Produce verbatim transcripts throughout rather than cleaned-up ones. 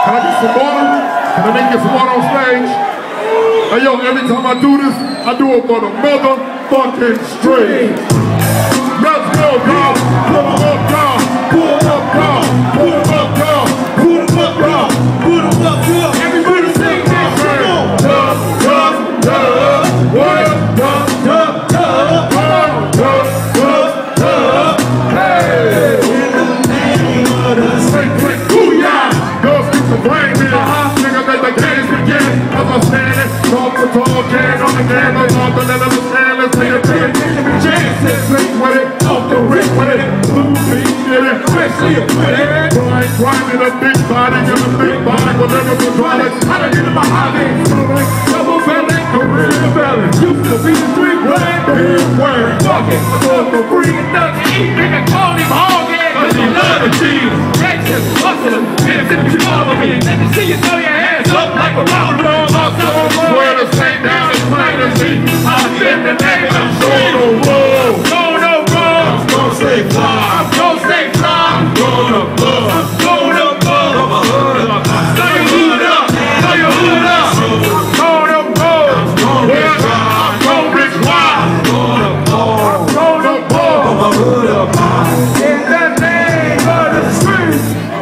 Can I get some water? Can I make get some water on stage? Hey yo, every time I do this, I do it for the motherfucking street. Let's go, y'all. Pull them up, y'all. Pull them up, y'all. Pull them up, y'all. Pull them up, y'all. Pull them up, y'all. Everybody sing this. Come on. Duh, duh, duh. What? Duh, duh, duh. Duh, duh, duh. Hey. In the name of the sing, click, booyah. Girls keep the brain in. Nigga, let the games begin. As I'm standing, talk to talk, can on the game. I'm on the level of standing. Say it, say it, give me chances. Sing with it, off the rip with it. Blue beat, get it, especially a with it. Grind, grinding a big body, in a big body. Whatever the product, how to get in my hobby. Double belly, career belly. Used to be the street word, big word. Fuck it, I go for free and nothing to eat. Nigga call him hog head, cause he love the cheese. Gangsters, hustlers, niggas if you follow me. Let me see you throw your hands up like a round roll. Where the same down is plain as see. I'm in the name of Sono Roll. Sono Roll. I'm gonna stay fly. I'm gonna stay fly. I'm gonna blow. I'm gonna blow. I'm a hood up. Throw your hood up. Throw your hood up. I'm gonna blow. I'm gonna fly. I'm gonna rich wide. I'm gonna blow. I'm gonna blow. I'm a hood up. In the name of the streets.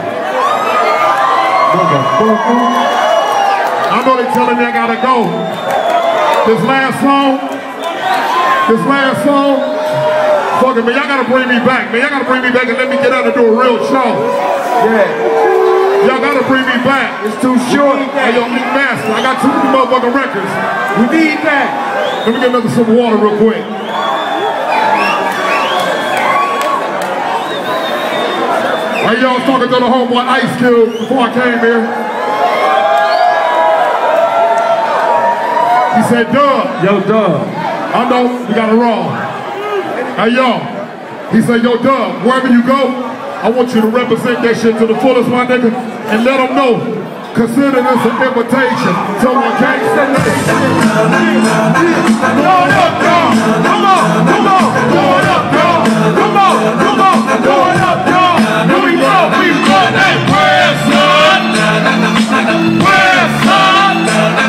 I know they telling me I gotta go. This last song, this last song, fuck it, man, y'all gotta bring me back, man. Y'all gotta bring me back and let me get out and do a real show. Yeah. Y'all gotta bring me back. It's too short. Hey, yo, Nick Master, I got two motherfucking records. We need that. Let me get another sip of water real quick. Hey, y'all was talking to the homeboy Ice Cube before I came here. He said, Doug. Yo, Doug. I know, we got it wrong. Hey, yo. He said, yo, Doug, wherever you go, I want you to represent that shit to the fullest, my nigga, and let them know. Consider this an invitation to my gangsta nation. Blow it up, y'all. Come on, come on. Blow it up, y'all. Come on, come on. Blow it up, y'all. Here we go, we go. Hey, Westside. Westside.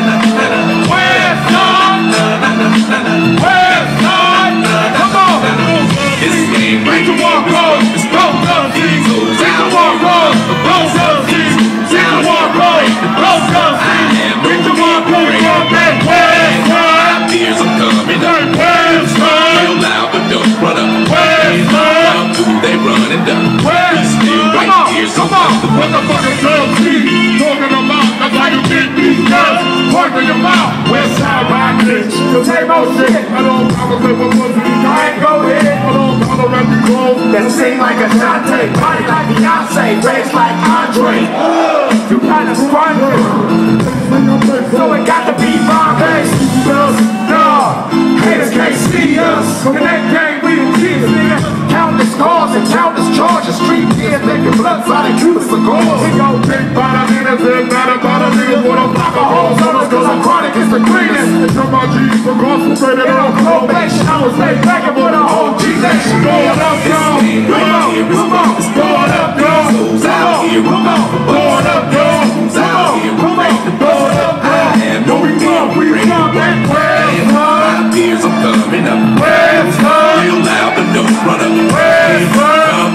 Westside, come on! It's game right to walk on. It's both of these. Take the walk on. Both of these. Take the walk on. Both of these. Take the walk on. Westside. Tears are coming up. Westside. Real loud, but don't run up. Westside. Come through, they running down. Westside. Right here, so come on. What the fuck is L T talking about? That's how you get these girls. Point to your mouth. Westside, rock this. The same old shit. I don't tolerate what pussy. I ain't go ahead. I don't tolerate the clothes that seem like a Shantae. Body like Beyonce. Raised like Andre. Uh, you kinda squandered. So it got to be Bombay. No, haters can't see us. Connect gang, we the kids, nigga. Countless scars and countless charges. Street kids making blood by the Cuban cigars. We go big by the niggas, and not about a nigga. What I'm block of holes on us, cause I'm chronic, it's the greenest. It's from my G's, the concentrated on probation. I was laid back and with a whole G-Nation. Blow it up, y'all. Come on, come on. Blow it up, y'all. Come on, blow it up, y'all. Come on, blow it up, y'all. No, we come, we come, and Westside. Tears are coming up. Westside. Real loud, but don't run up. Westside.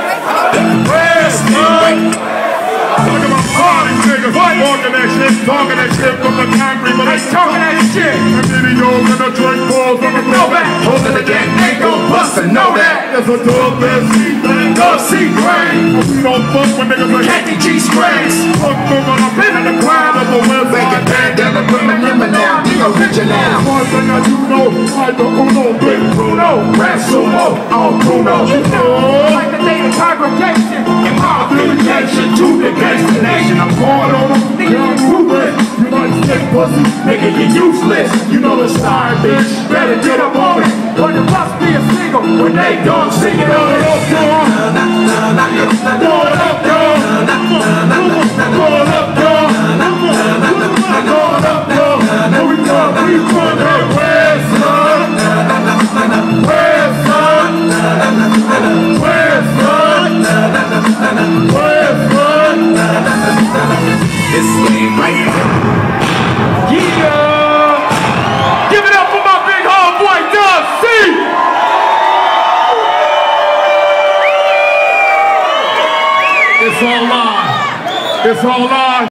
Westside. Talking about party niggas, talking that shit, talking that shit from the concrete, but they talking that shit. And videos and the drink balls on the throwback. Holding the gang, they gon' bust and know that. It's a dub that C thing, dub C grain. We don't fuck with niggas like Khaki G sprays. Fuck them when I'm in the crowd of the West. Make a bandana, put my number now, the original. One thing I do know, like the Uno, Big Bruno, Red Sumo, on Bruno. You know, like the day of congregation, and my affiliation to the gangsta nation. I'm going on them, nigga, you ruthless. You like stick pussy, nigga, you useless. You know the style, bitch, better get up on it. But it must be a single when they don't sing it on it up, y'all. Blow it up, y'all. Blow it up, y'all. Blow it up, y'all. Here we go, we run that Westside. Westside. Westside. Westside. Laying right there. Yeah! Give it up for my big homeboy, Dub C! It's all live. It's all live.